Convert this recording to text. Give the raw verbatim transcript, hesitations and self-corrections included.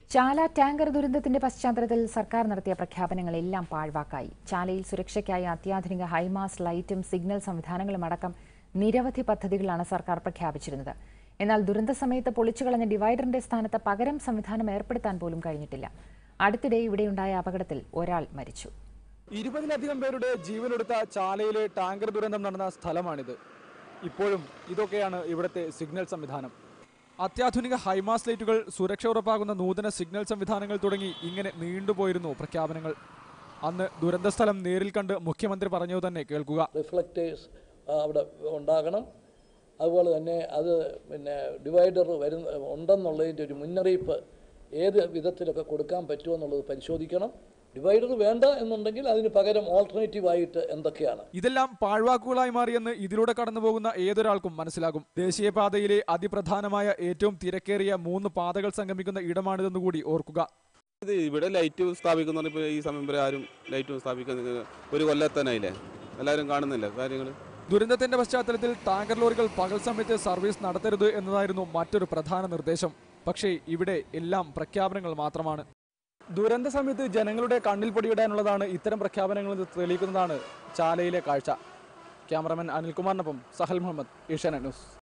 ചാല tanker ദുരന്തത്തിന്റെ പശ്ചാത്തലത്തിൽ സർക്കാർ നടത്തിയ പ്രഖ്യാപനങ്ങളെല്ലാം പാഴ്വാക്കായി. ചാലയിൽ സുരക്ഷയ്ക്കായി അത്യാധുനിക ഹൈമാസ് ലൈറ്റും സിഗ്നൽ സംവിധാനങ്ങളും അടക്കം നിരവധി പദ്ധതികളാണ് സർക്കാർ പ്രഖ്യാപിച്ചിരുന്നത്. എന്നാൽ ദുരന്ത സമയത്ത് പൊളിച്ചുകളഞ്ഞ ഡിവൈഡറിന്റെ സ്ഥാനത്ത് പകരം സംവിധാനം ഏർപ്പെടുത്താൻ പോലും കഴിഞ്ഞിട്ടില്ല. അടുത്തിടെ ഇവിടെയുണ്ടായ അപകടത്തിൽ ഒരാൾ മരിച്ചു. ഇരുപതിലധികം പേരുടെ ജീവനെടുത്ത ചാലയിലെ ടാങ്കർ ദുരന്തം നടന്ന സ്ഥലമാണിത്. ഇപ്പോഴും ഇതൊക്കെയാണ് ഇവിടുത്തെ സിഗ്നൽ സംവിധാനം. അത്യാധുനിക ഹൈമാസ് ലൈറ്റുകൾ, സുരക്ഷ ഉറപ്പാക്കുന്ന നൂതന സിഗ്നൽ സംവിധാനങ്ങൾ തുടങ്ങി ഇങ്ങനെ നീണ്ടുപോയിരുന്നു പ്രഖ്യാപനങ്ങൾ. അന്ന് ദുരന്തസ്ഥലം നേരിൽ കണ്ട് മുഖ്യമന്ത്രി പറഞ്ഞത് തന്നെ കേൾക്കുക. റിഫ്ലക്റ്റേഴ്സ് അവിടെ ഉണ്ടാകണം, അതുപോലെ തന്നെ അത് പിന്നെ ഡിവൈഡർ വരുന്ന ഉണ്ടെന്നുള്ളതിൻ്റെ ഒരു മുന്നറിയിപ്പ് ഏത് വിധത്തിലൊക്കെ കൊടുക്കാൻ പറ്റുമോ എന്നുള്ളത് പരിശോധിക്കണം. ഡിവൈഡർ വേണ്ട എന്നുണ്ടെങ്കിൽ അതിന് പകരം ഓൾട്ടർനേറ്റീവായിട്ട് എന്തൊക്കെയാണ്. ഇതെല്ലാം പാഴ്വാക്കുകളായി മാറിയെന്ന് ഇതിലൂടെ കടന്നുപോകുന്ന ഏതൊരാൾക്കും മനസ്സിലാകും. ദേശീയപാതയിലെ അതിപ്രധാനമായ ഏറ്റവും തിരക്കേറിയ മൂന്ന് പാതകൾ സംഗമിക്കുന്ന ഇടമാണിതെന്ന് കൂടി ഓർക്കുക. ഇത് ഇവിടെ ലൈറ്റ് സ്ഥാപിക്കുന്ന ഈ സമയം വരെ ആരും ലൈറ്റ് സ്ഥാപിക്കുന്നത് ഒരു കൊല്ലത്തനായില്ലേ, എല്ലാവരും കാണുന്നില്ല കാര്യങ്ങൾ. ദുരന്തത്തിന്റെ പശ്ചാത്തലത്തിൽ ടാങ്കർ ലോറികൾ പകൽ സമയത്ത് സർവീസ് നടത്തരുത് എന്നതായിരുന്നു മറ്റൊരു പ്രധാന നിർദ്ദേശം. പക്ഷേ ഇവിടെ എല്ലാം പ്രഖ്യാപനങ്ങൾ മാത്രമാണ്. ദുരന്ത സമയത്ത് ജനങ്ങളുടെ കണ്ണിൽ പൊടിയിടാനുള്ളതാണ് ഇത്തരം പ്രഖ്യാപനങ്ങൾ തെളിയിക്കുന്നതാണ് ചാലയിലെ കാഴ്ച. ക്യാമറമാൻ അനിൽകുമാറിനൊപ്പം സഹൽ മുഹമ്മദ്, ഏഷ്യാനെറ്റ് ന്യൂസ്.